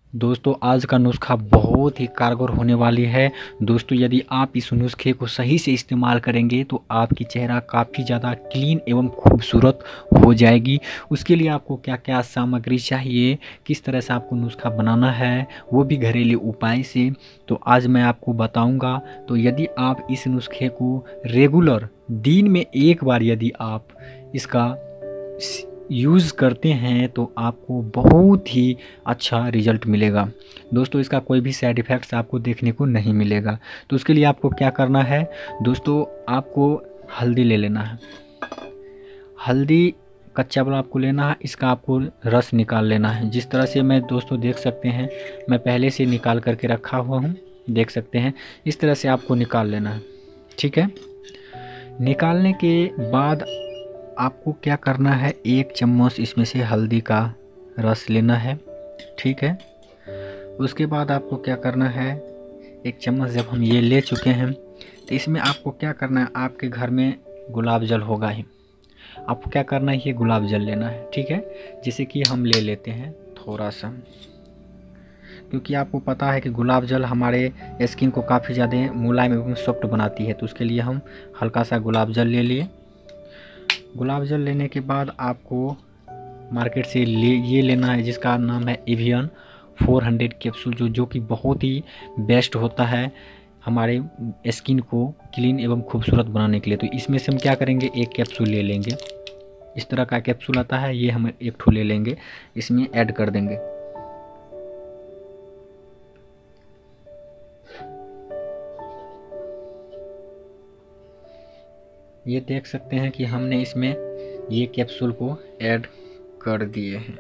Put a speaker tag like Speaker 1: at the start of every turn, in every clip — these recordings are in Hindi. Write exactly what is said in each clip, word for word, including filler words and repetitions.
Speaker 1: दोस्तों आज का नुस्खा बहुत ही कारगर होने वाली है। दोस्तों यदि आप इस नुस्खे को सही से इस्तेमाल करेंगे तो आपकी चेहरा काफ़ी ज़्यादा क्लीन एवं खूबसूरत हो जाएगी। उसके लिए आपको क्या क्या सामग्री चाहिए, किस तरह से आपको नुस्खा बनाना है, वो भी घरेलू उपाय से, तो आज मैं आपको बताऊंगा। तो यदि आप इस नुस्खे को रेगुलर दिन में एक बार यदि आप इसका यूज़ करते हैं तो आपको बहुत ही अच्छा रिज़ल्ट मिलेगा। दोस्तों इसका कोई भी साइड इफ़ेक्ट्स आपको देखने को नहीं मिलेगा। तो उसके लिए आपको क्या करना है दोस्तों, आपको हल्दी ले लेना है। हल्दी कच्चा वाला आपको लेना है, इसका आपको रस निकाल लेना है। जिस तरह से मैं दोस्तों देख सकते हैं, मैं पहले से निकाल करके रखा हुआ हूँ, देख सकते हैं। इस तरह से आपको निकाल लेना है, ठीक है। निकालने के बाद आपको क्या करना है, एक चम्मच इसमें से हल्दी का रस लेना है, ठीक है। उसके बाद आपको क्या करना है, एक चम्मच जब हम ये ले चुके हैं तो इसमें आपको क्या करना है, आपके घर में गुलाब जल होगा ही, आपको क्या करना है, ये गुलाब जल लेना है, ठीक है। जैसे कि हम ले लेते हैं थोड़ा सा, क्योंकि आपको पता है कि गुलाब जल हमारे स्किन को काफ़ी ज़्यादा मुलायम एवं सॉफ्ट बनाती है। तो उसके लिए हम हल्का सा गुलाब जल ले लिए। गुलाब जल लेने के बाद आपको मार्केट से ले ये लेना है, जिसका नाम है एवियन चार सौ कैप्सूल, जो जो कि बहुत ही बेस्ट होता है हमारे स्किन को क्लीन एवं खूबसूरत बनाने के लिए। तो इसमें से हम क्या करेंगे, एक कैप्सूल ले लेंगे। इस तरह का कैप्सूल आता है, ये हम एक ठो ले लेंगे, इसमें ऐड कर देंगे। ये देख सकते हैं कि हमने इसमें ये कैप्सूल को ऐड कर दिए हैं।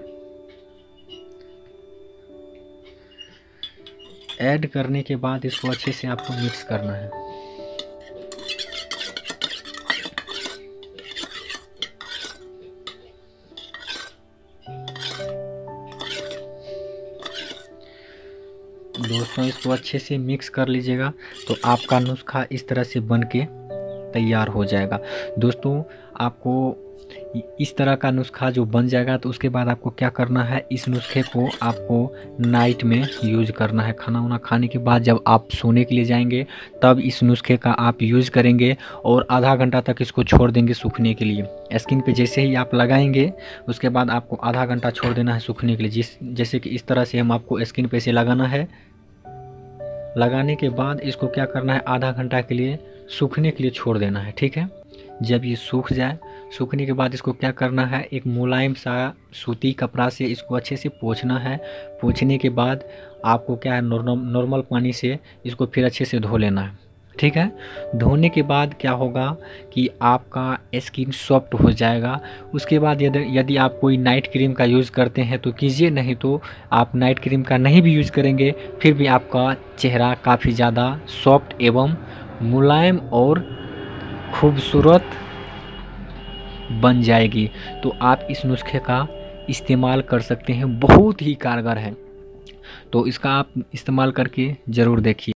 Speaker 1: ऐड करने के बाद इसको अच्छे से आपको मिक्स करना है। दोस्तों इसको अच्छे से मिक्स कर लीजिएगा तो आपका नुस्खा इस तरह से बन के तैयार हो जाएगा। दोस्तों आपको इस तरह का नुस्खा जो बन जाएगा तो उसके बाद आपको क्या करना है, इस नुस्खे को आपको नाइट में यूज़ करना है। खाना वाना खाने के बाद जब आप सोने के लिए जाएंगे तब इस नुस्खे का आप यूज़ करेंगे और आधा घंटा तक इसको छोड़ देंगे सूखने के लिए। स्किन पे जैसे ही आप लगाएंगे उसके बाद आपको आधा घंटा छोड़ देना है सूखने के लिए। जिस जैसे कि इस तरह से हम आपको स्किन पे से लगाना है। लगाने के बाद इसको क्या करना है, आधा घंटा के लिए सूखने के लिए छोड़ देना है, ठीक है। जब ये सूख जाए, सूखने के बाद इसको क्या करना है, एक मुलायम सा सूती कपड़ा से इसको अच्छे से पोंछना है। पोंछने के बाद आपको क्या है, नॉर्मल पानी से इसको फिर अच्छे से धो लेना है, ठीक है। धोने के बाद क्या होगा कि आपका स्किन सॉफ्ट हो जाएगा। उसके बाद यदि यदि आप कोई नाइट क्रीम का यूज़ करते हैं तो कीजिए, नहीं तो आप नाइट क्रीम का नहीं भी यूज़ करेंगे फिर भी आपका चेहरा काफ़ी ज़्यादा सॉफ्ट एवं मुलायम और खूबसूरत बन जाएगी। तो आप इस नुस्खे का इस्तेमाल कर सकते हैं, बहुत ही कारगर है। तो इसका आप इस्तेमाल करके ज़रूर देखिए।